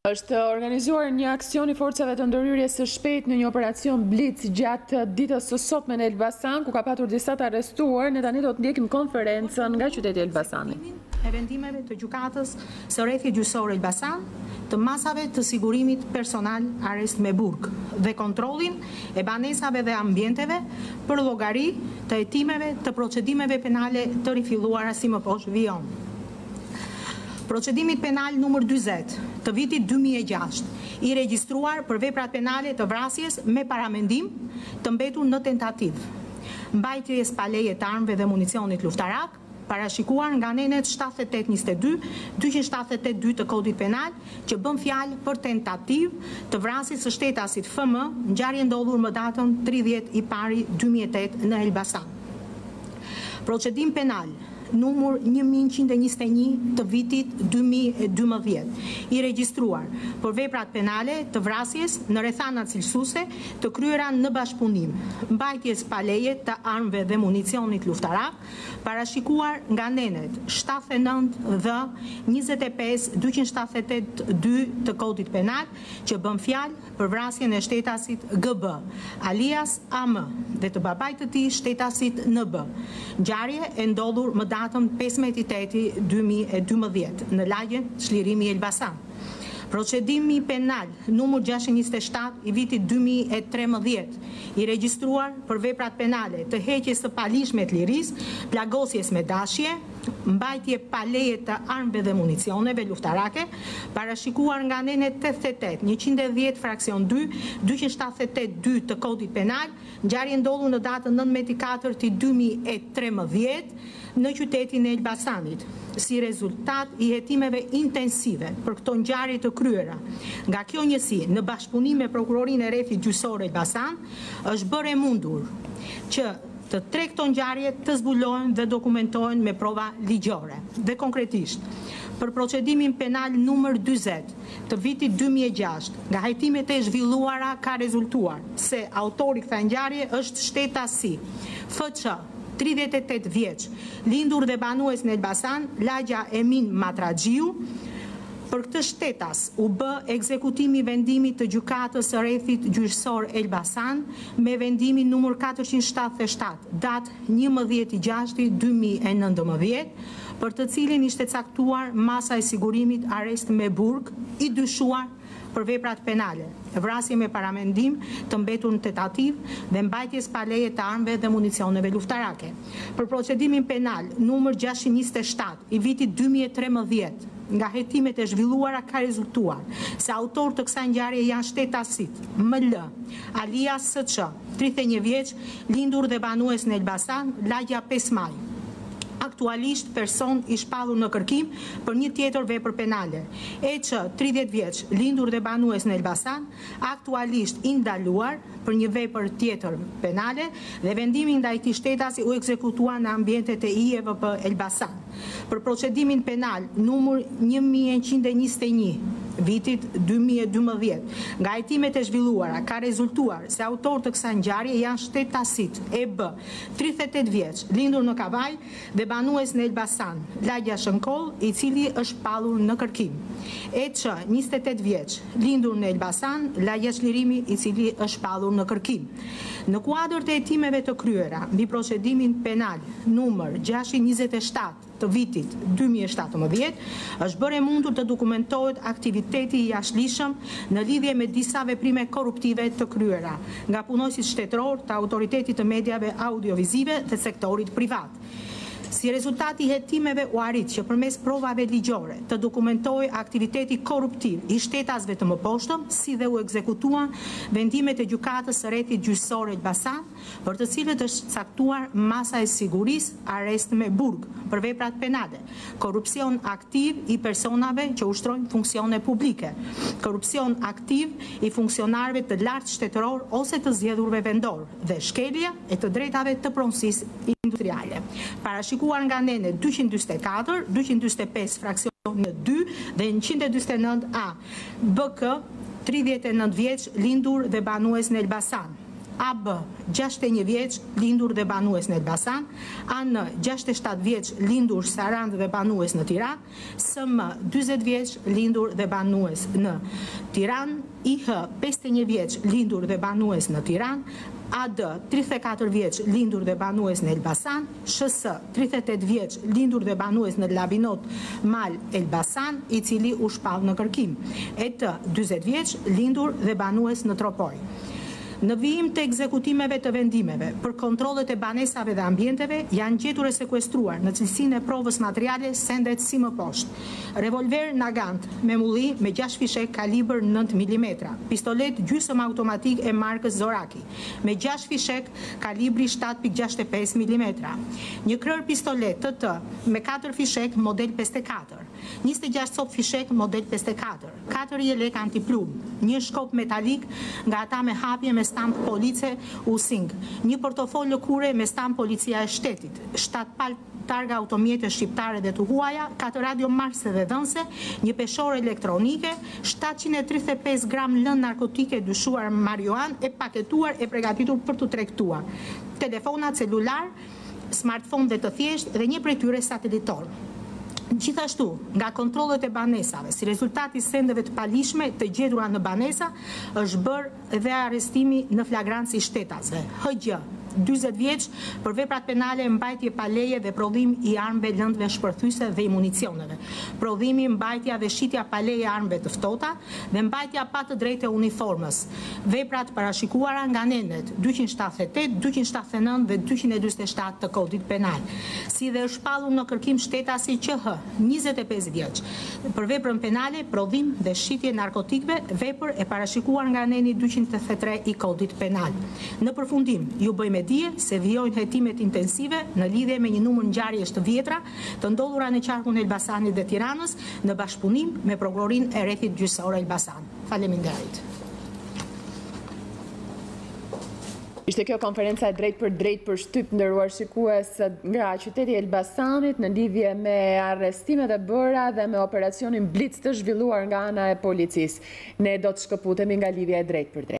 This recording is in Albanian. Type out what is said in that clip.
Është organizuar një aksion i forcave të ndërhyrjes së shpejtë në një operacion blitz gjatë ditës së sotme në Elbasan, ku ka patur disa të arrestuar. Ne tani do të ndjekim konferencën nga qyteti Elbasani. E vendimeve të gjykatës së rrethit gjyqësor Elbasan, të masave të sigurimit personal arrest me burg dhe kontrollin e banesave dhe ambienteve për llogari të hetimeve të procedimeve penale të rifilluara si më poshtë vijon. Procedimit penal numër 40 të vitit 2006, i regjistruar për veprat penale të vrasjes me paramendim të mbetur në tentativë, mbajtjes pa leje të armëve dhe municionit luftarak, parashikuar nga nenet 7822, 278 të kodit penal, që bën fjalë për tentativë të vrasjes së shtetasit FM, ngjarje ndodhur më datën 30 i pari 2008 në Elbasan. Procedim penal numër 1121 të vitit 2012, i regjistruar për veprat penale të vrasjes në rrethana cilësuese të kryera në bashkëpunim, mbajtjes pa leje të armëve dhe municionit luftarak, parashikuar nga nenet 79 dhe 25 272 të kodit penal, që bën fjalë për vrasjen e shtetasit GB, alias AM, dhe të babait të tij shtetasit NB. Ngjarje e ndodhur më datën 15/8/2012 në lagjen Çlirimi Elbasan. Procedimi penal numër 627 i vitit 2013, i regjistruar për veprat penale të heqjes së palishme të lirisë, plagosjes me dashje, mbajtje pa leje të armëve dhe municioneve luftarake, parashikuar nga nenet 88, 110 fraksion 2, 278 të kodit penal, ngjarje ndodhur në datën 19/4/2013 në qytetin e Elbasanit, si rezultat i hetimeve intensive për këto ngjarje të kryera. Nga kjo njësi, në bashkëpunim me prokurorinë e rrethit gjyqësor Elbasan, është bërë e mundur që të tre këto ngjarje të zbulohen dhe dokumentohen me prova ligjore. Dhe konkretisht, për procedimin penal numër 40 të vitit 2006, nga hetimet e zhvilluara ka rezultuar se autori kësaj ngjarje është shtetasi FC 38 vjeç, lindur dhe banues në Elbasan, Lagja Emin Matraxhiu. Për këtë shtetas u bë ekzekutimi i vendimit të gjykatës së rrethit gjyqësor Elbasan me vendimin numër 477, datë 11/6/2019, për të cilin ishte caktuar masa e sigurimit arrest me burg i dyshuar për veprat penale, vrasje me paramendim të mbetur në tentativë dhe mbajtjes pa leje të armëve dhe municioneve luftarake. Për procedimin penal numër 627 i vitit 2013, nga hetimet e zhvilluara ka rezultuar se autor të kësaj ngjarje janë shtetasit ML, alias SC, 31 vjeç, lindur dhe banues në Elbasan, Lagja 5 Maj. Aktualisht person i shpallur në kërkim për një tjetër vepër penale. EQ 30 vjeç, lindur dhe banues në Elbasan, aktualisht i ndaluar për një vepër tjetër penale dhe vendimi ndaj këtij shtetasi u ekzekutua në ambientet e IEVP Elbasan. Për procedimin penal numër 1121 vitit 2012, nga hetimet e zhvilluara ka rezultuar se autor të kësaj ngjarje janë shtetasit EB, 38 vjeç, lindur në Kavaj dhe banues në Elbasan, Lagja Shënkoll, i cili është shpallur në kërkim. EQ 28 vjeç, lindur në Elbasan, Lagja Çlirimi, i cili është shpallur në kërkim. Në kuadër të hetimeve të kryera mbi procedimin penal numër 627 të vitit 2017, është bërë e mundur të dokumentohet aktiviteti i jashtëligjshëm në lidhje me disa veprime korruptive të kryera nga punojësit shtetëror, të autoritetit të mediave audiovizive dhe sektorit privat. Si rezultati i hetimeve u arrit që përmes provave ligjore të dokumentohej aktiviteti korruptiv i shtetasve të mëposhtëm, si dhe u ekzekutuan vendimet e gjykatës së rrethit gjyqësor Elbasan, për të cilët është caktuar masa e sigurisë arrest me burg për veprat penale, korrupsion aktiv i personave që ushtrojnë funksione publike, korrupsion aktiv i funksionarëve të lartë shtetëror ose të zgjedhurve vendor dhe shkelje e të drejtave të pronësisë industriale. Parashikuar nga nene 244, 245 fraksion 2 dhe 149A, BK 39 vjeç, lindur dhe banues në Elbasan. AB 61 vjeç, lindur dhe banues në Elbasan, AN 67 vjeç, lindur Sarand dhe banues në Tiranë, SM 40 vjeç, lindur dhe banues në Tiranë, IH 51 vjeç, lindur dhe banues në Tiranë, AD 34 vjeç, lindur dhe banues në Elbasan, SHS 38 vjeç, lindur dhe banues në Labinot Mal Elbasan, i cili u shpall në kërkim. ET 40 vjeç, lindur dhe banues në Tropoj. Në vijim të ekzekutimeve të vendimeve për kontrollet e banesave dhe ambienteve janë gjetur e sekuestruar në cilësinë e provës materiale sendet si më poshtë. Revolver Nagant me mulli me 6 fishek kalibër 9 mm, pistolet gjysmë automatik e markës Zoraki me 6 fishek kalibri 7.65 mm, një krër pistolet TT me 4 fishek model 54, 26 cop fishek model 54, 4 jelek antiplum, një shkop metalik nga ata me hapje me stamp police Using, një portofol lëkure me stamp policia e shtetit, 7 pal targa automjete shqiptare dhe të huaja, 4 radio marse dhe dhënse, një peshore elektronike, 735 gram lënë narkotike dyshuar marijuan e paketuar e pregatitur për të tregtuar, telefona celular, smartphone dhe të thjesht dhe një prej tyre satelitor. Gjithashtu, nga kontrollet e banesave, si rezultati i sendeve të palishme të gjetura në banesa, është bërë dhe arrestimi në flagrancë i shtetasve. HG 40 vjeç për veprat penale mbajtje pa leje dhe prodhim i armëve lëndëve shpërthyese dhe i municioneve. Prodhimi, mbajtja dhe shitja pa leje armëve të ftohta dhe mbajtja pa të drejtë uniformës. Veprat parashikuara nga nenet 278, 279 dhe 247 të Kodit Penal. Si dhe është shpallur në kërkim shtetasi QH 25 vjeç për veprën penale, prodhim dhe shitje narkotikëve, vepër e parashikuar nga neni 283 i Kodit Penal. Në përfundim, ju bëjmë dije se vijojnë hetimet intensive në lidhje me një numër ngjarjesh të vjetra të ndodhura në qarkun e Elbasanit dhe Tiranës në bashkëpunim me prokurorinë e rrethit gjyqësor Elbasan. Faleminderit. Ishte kjo konferenca e drejt për shtyp ndëruar shikues nga qyteti i Elbasanit në lidhje me arrestimet e bëra dhe me operacionin Blitz të zhvilluar nga ana e policisë. Ne do të shkëputemi nga lidhja e drejt për drejt.